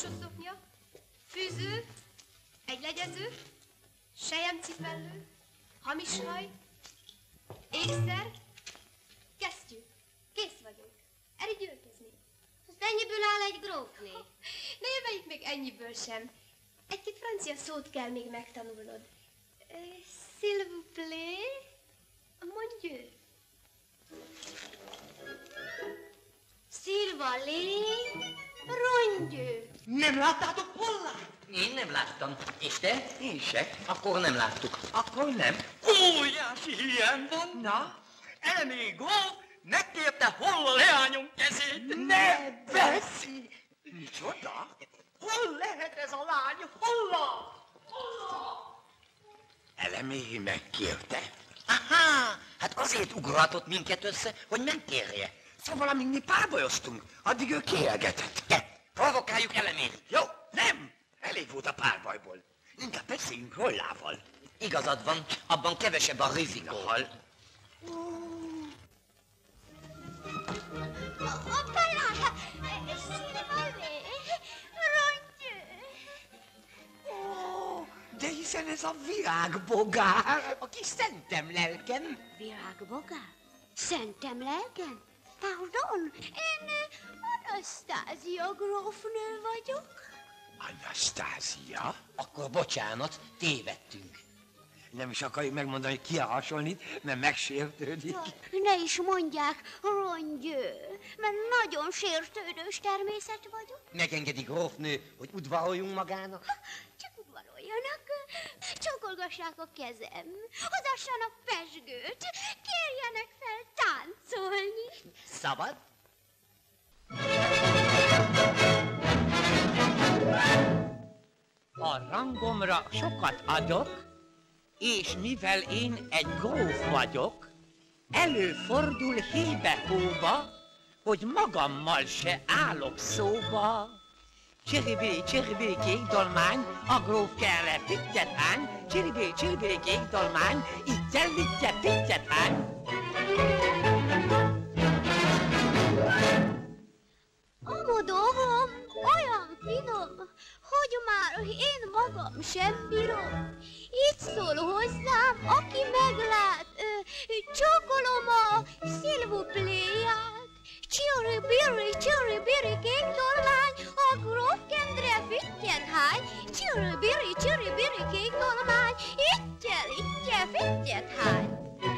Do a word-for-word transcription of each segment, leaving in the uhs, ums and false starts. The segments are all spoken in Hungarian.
alsószoknya, fűző, egy legyező, selyemcipellő, hamis haj, ékszer, kesztyű. Kész vagyok. Elég győrközni. Azt ennyiből áll egy grófné. Ne jöjjük még ennyiből sem. Egy-két francia szót kell még megtanulnod. S'il vous plaît, mon Dieu. S'il va aller, mon Dieu. Nem láttátok Pollát? Én nem láttam. És te? Én se. Akkor nem láttuk. Akkor nem. Óriási hiány van. Na? Elemi gróf megkérte Holla leányom kezét. Ne veszi! Micsoda? Hol lehet ez a lány? Holla! Holla! Elemi megkérte. Aha, hát azért ugratott minket össze, hogy megkérje. Szóval amíg mi párbajoztunk, addig ő kérgetett. Te, provokáljuk Elemét. Jó, nem! Elég volt a párbajból. Inkább beszéljünk Hollával. Igazad van, abban kevesebb a rizikó. Hoppá, s'il va aller, mon Dieu. Ó, de hiszen ez a virágbogár, a kis szentem lelkem. Virágbogár? Szentem lelkem? Pardon, én Anasztázia grófnő vagyok. Anasztázia? Akkor bocsánat, tévedtünk. Nem is akarjuk megmondani, hogy ki a hasonlít, mert megsértődik. Ne is mondják, rongyő, mert nagyon sértődős természet vagyok. Megengedi grófnő, hogy udvaroljunk magának? Csak udvaroljanak, csókolgassák a kezem, hozassanak pezsgőt, kérjenek fel táncolni. Szabad? A rangomra sokat adok, és mivel én egy gróf vagyok, előfordul hébe-hóba, hogy magammal se állok szóba. Csiribili, csiribili kék dolmány, a gróf kerre pittyethány, csiribili, csiribili kék dolmány, ittyel, vittye, pittyethány. A dolgom olyan finom, hogy már én magam sem bírom. Így szól hozzám, aki meglát, csókolom a s'il vous plaît-ját. Csiribiri, csiribiri, kék dolmány, a gróf kendre füttyethány. Csiribiri, csiribiri, kék dolmány, ittyel, ittye, füttyethány.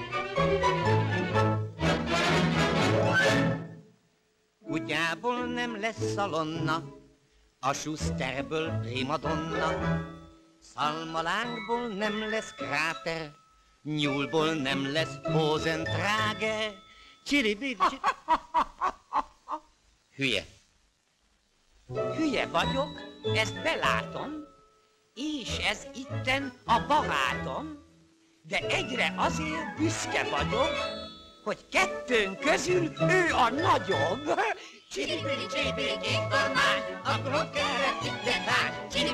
Kutyából nem lesz szalonna, a Schusterből primadonna. Szalmalánkból nem lesz kráter, nyúlból nem lesz Hosentráger. Csiribiri, csiribiri. Hülye. Hülye vagyok, ezt belátom, és ez itten a barátom, de egyre azért büszke vagyok, hogy kettőnk közül ő a nagyobb. Csiribiri, csiribiri, kék dolmány, a gróf kerre pittyethány.